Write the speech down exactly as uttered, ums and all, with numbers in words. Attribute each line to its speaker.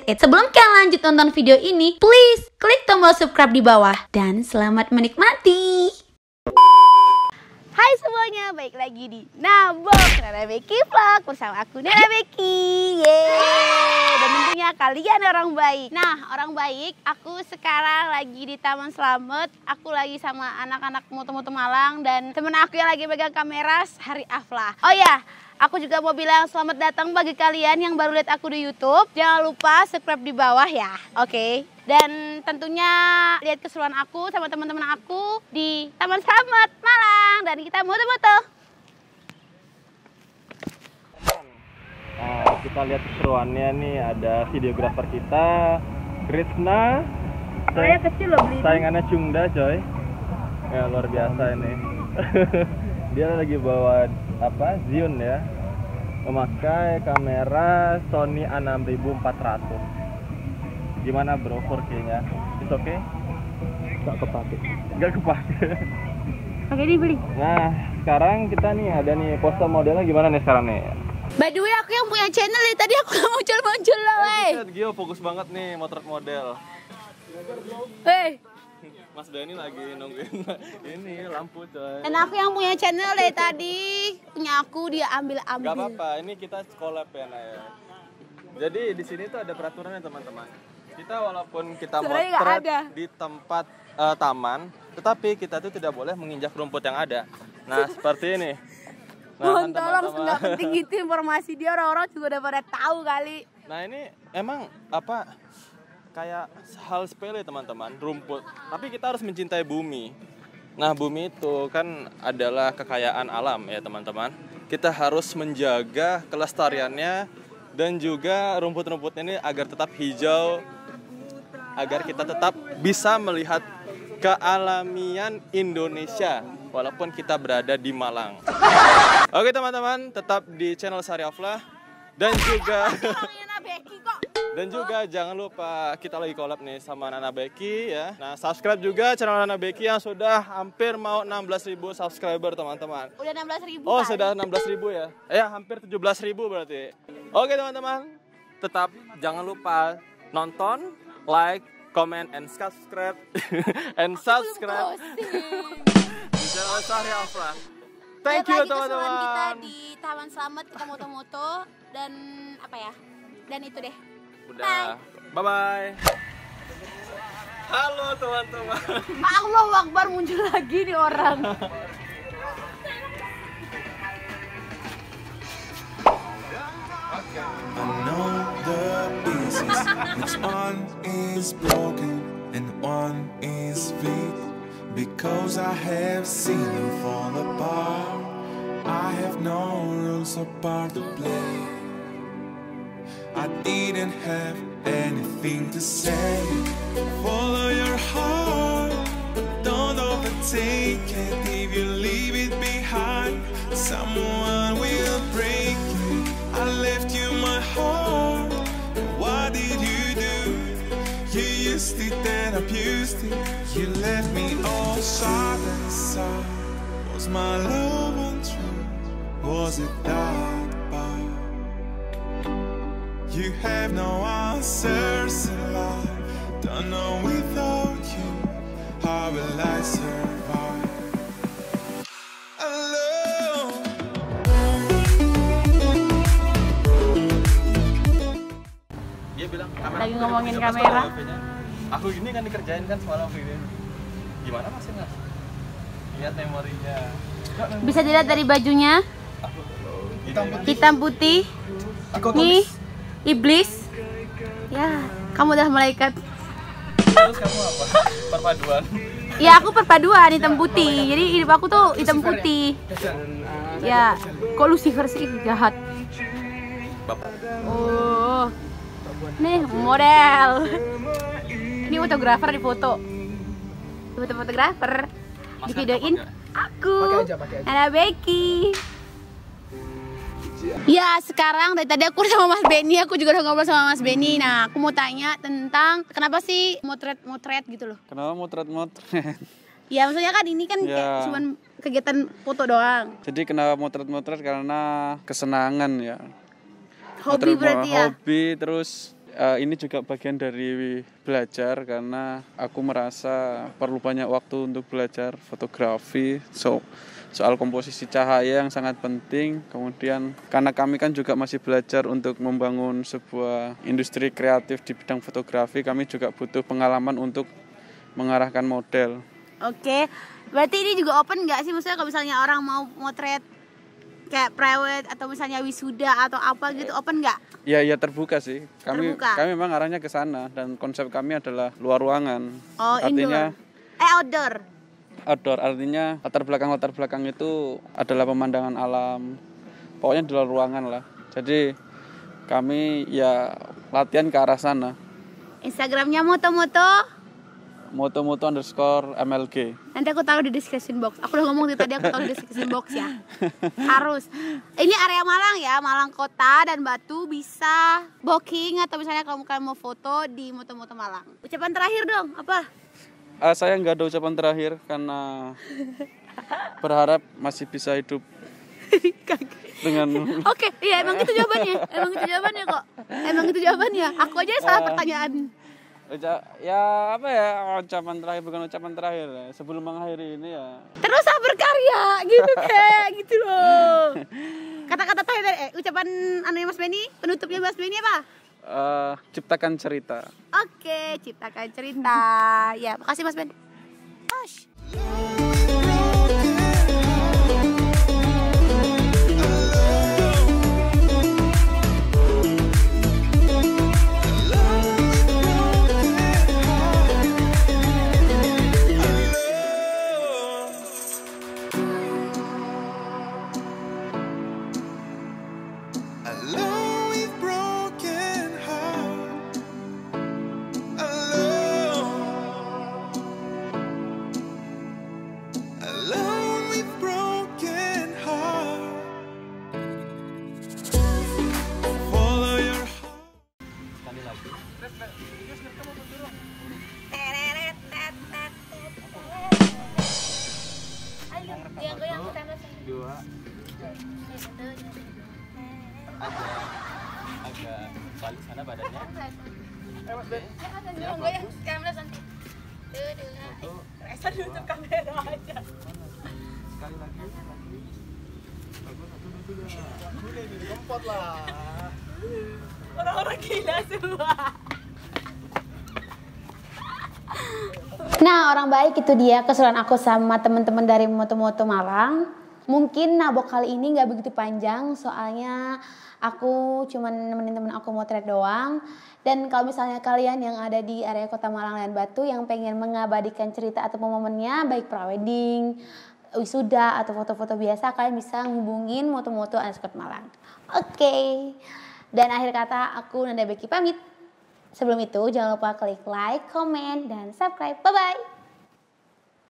Speaker 1: it it. Sebelum kalian lanjut nonton video ini, please klik tombol subscribe di bawah. Dan selamat menikmati.
Speaker 2: Hai semuanya, baik lagi di Nabok Nana Becky Vlog bersama aku Nana Becky. Yeay. Dan tentunya kalian orang baik. Nah, orang baik, aku sekarang lagi di Taman Slamet. Aku lagi sama anak-anak moto-moto Malang dan temen aku yang lagi pegang kamera, Hari Aflah. Oh ya, aku juga mau bilang selamat datang bagi kalian yang baru lihat aku di YouTube. Jangan lupa subscribe di bawah ya, oke? Okay? Dan tentunya lihat keseruan aku sama teman-teman aku di Taman Slamet Malang. Dan kita moto-moto.
Speaker 3: Nah, kita lihat keseruannya nih, ada videografer kita, Krishna.
Speaker 2: Saya kecil loh beli.
Speaker 3: Saingannya Cungda coy. Ya luar biasa ini. Dia lagi bawa apa? Zion ya. Memakai kamera Sony A enam ribu empat ratus. Gimana bro empat K-nya? It's okay? Gak kepake. Gak kepake.
Speaker 2: Oke, dibeli.
Speaker 3: Nah, sekarang kita nih ada nih pose modelnya gimana nih sekarang nih?
Speaker 2: By the way, aku yang punya channel nih. Tadi aku gak muncul-muncul loh, wey.
Speaker 3: Eh, Gio fokus banget nih motret model.
Speaker 2: Hey.
Speaker 3: Mas Benny lagi nungguin ini lampu coy.
Speaker 2: Dan aku yang punya channel dari tadi. Punya aku, dia ambil-ambil.
Speaker 3: Gak apa-apa, ini kita collab ya Naya. Jadi di sini tuh ada peraturannya teman-teman. Kita walaupun kita
Speaker 2: Sebenarnya
Speaker 3: motret di tempat uh, taman, tetapi kita tuh tidak boleh menginjak rumput yang ada. Nah seperti ini. Nah,
Speaker 2: Mohon tolong, nggak penting gitu informasi dia, orang-orang juga udah pada tahu kali.
Speaker 3: Nah ini emang apa kayak hal sepele teman-teman, rumput. Tapi kita harus mencintai bumi. Nah bumi itu kan adalah kekayaan alam ya teman-teman. Kita harus menjaga kelestariannya dan juga rumput-rumput ini agar tetap hijau, agar kita tetap bisa melihat kealamian Indonesia walaupun kita berada di Malang. Oke teman-teman, tetap di channel Hari Aflah dan juga dan juga jangan lupa kita lagi collab nih sama Nana Becky ya. Nah, subscribe juga channel Nana Becky yang sudah hampir mau enam belas ribu subscriber teman-teman.
Speaker 2: Udah enam belas ribu.
Speaker 3: Oh,
Speaker 2: kan?
Speaker 3: sudah enam belas ribu ya. Eh, hampir tujuh belas ribu berarti. Oke teman-teman, tetap jangan lupa nonton, like, comment, and subscribe and subscribe di channel Hari Aflah. Thank you teman-teman.
Speaker 2: Kita di Taman Slamet, kita moto-moto dan apa ya? Dan itu deh.
Speaker 3: Udah. Bye bye. Halo teman-teman.
Speaker 2: Allahu Akbar, muncul lagi nih orang.
Speaker 4: I know the pieces, which one is broken and one is weak. Because I have seen them fall apart, I have no rules or part to play. I didn't have anything to say. Follow your heart, but don't overtake it. If you leave it behind, someone will break you. I left you my heart, what did you do? You used it and abused it. You left me all sharp and sour. Was my love untrue? Was it that bad? You have no answers in life. Don't know without you, how will I survive? Alone.
Speaker 3: Dia bilang kamera.
Speaker 2: Lagi ngomongin kamera.
Speaker 3: Aku gini kan dikerjain kan semalam ini. Gimana Mas Mas? Lihat memorinya.
Speaker 2: Bisa dilihat dari bajunya. Hitam putih. Nih, iblis. Ya, kamu udah malaikat.
Speaker 3: Terus kamu apa? Perpaduan.
Speaker 2: Ya, aku perpaduan hitam putih. Jadi hidup aku tuh hitam putih. Ya, kok Lucifer sih jahat.
Speaker 3: Bapak.
Speaker 2: Oh. Nih, model. Ini fotografer di foto. Foto fotografer. Di videoin aku. Nana Becky. Ya, sekarang dari tadi aku sama Mas Benny, aku juga udah ngobrol sama Mas Benny. Nah, aku mau tanya tentang kenapa sih motret-motret gitu loh.
Speaker 5: Kenapa motret-motret?
Speaker 2: Ya, maksudnya kan ini kan
Speaker 5: ya.
Speaker 2: kayak cuman kegiatan foto doang.
Speaker 5: Jadi kenapa motret-motret karena kesenangan ya.
Speaker 2: Hobi
Speaker 5: Motret,
Speaker 2: berarti ya?
Speaker 5: Hobi, terus uh, ini juga bagian dari belajar karena aku merasa perlu banyak waktu untuk belajar fotografi. So soal komposisi cahaya yang sangat penting. Kemudian karena kami kan juga masih belajar untuk membangun sebuah industri kreatif di bidang fotografi, kami juga butuh pengalaman untuk mengarahkan model.
Speaker 2: Oke, berarti ini juga open nggak sih? Maksudnya kalau misalnya orang mau motret kayak private atau misalnya wisuda atau apa gitu, open nggak?
Speaker 5: Ya, ya terbuka sih. Kami
Speaker 2: Terbuka.
Speaker 5: kami memang arahnya ke sana dan konsep kami adalah luar ruangan.
Speaker 2: Oh,
Speaker 5: Artinya
Speaker 2: indoor. Eh, outdoor.
Speaker 5: outdoor, artinya latar belakang latar belakang itu adalah pemandangan alam, pokoknya di luar ruangan lah. Jadi kami ya latihan ke arah sana.
Speaker 2: Instagramnya moto-moto.
Speaker 5: Moto-moto underscore M L G.
Speaker 2: Nanti aku taruh di description box. Aku udah ngomong tadi, aku taruh di description box ya. Harus. Ini area Malang ya, Malang Kota dan Batu, bisa booking atau misalnya kalau kalian mau foto di moto-moto Malang. Ucapan terakhir dong, apa?
Speaker 5: Uh, saya nggak ada ucapan terakhir karena berharap masih bisa hidup dengan.
Speaker 2: Oke, iya emang itu jawabannya. Emang itu jawabannya kok. Emang itu jawabannya. Aku aja salah
Speaker 5: Uh,
Speaker 2: pertanyaan.
Speaker 5: Uca- ya apa ya ucapan terakhir bukan ucapan terakhir ya. Sebelum mengakhiri ini ya.
Speaker 2: Teruslah berkarya gitu kayak gitu loh. Kata-kata terakhir eh, ucapan anu Mas Benny, penutupnya Mas Benny apa?
Speaker 5: Uh, ciptakan cerita.
Speaker 2: Oke, ciptakan cerita. Ya, makasih Mas Ben. Ash.
Speaker 4: Alone with broken heart. Alone. Alone with broken heart. Follow your heart.
Speaker 2: Ayo, yang goyang ke tembok.
Speaker 3: Dua. Agak balik sana badannya.
Speaker 2: Eh, Mas Ben. Yang goyang kamera nanti. Tuh, tuh. Resa nutup kamera aja.
Speaker 3: Sekali lagi. Bagus, satu, dua, tiga.
Speaker 6: Udah jadi kempot lah.
Speaker 2: Orang-orang gila semua.
Speaker 1: Nah, orang baik itu dia keseruan aku sama teman-teman dari Moto-Moto Malang. Mungkin nabok kali ini nggak begitu panjang, soalnya aku cuma nemenin temen aku motret doang. Dan kalau misalnya kalian yang ada di area Kota Malang dan Batu yang pengen mengabadikan cerita atau momennya, baik prawedding, wisuda atau foto-foto biasa, kalian bisa ngubungin Moto-Moto underscore Malang. Oke. Okay. Dan akhir kata aku Nanda Becky pamit. Sebelum itu jangan lupa klik like, comment, dan subscribe. Bye bye.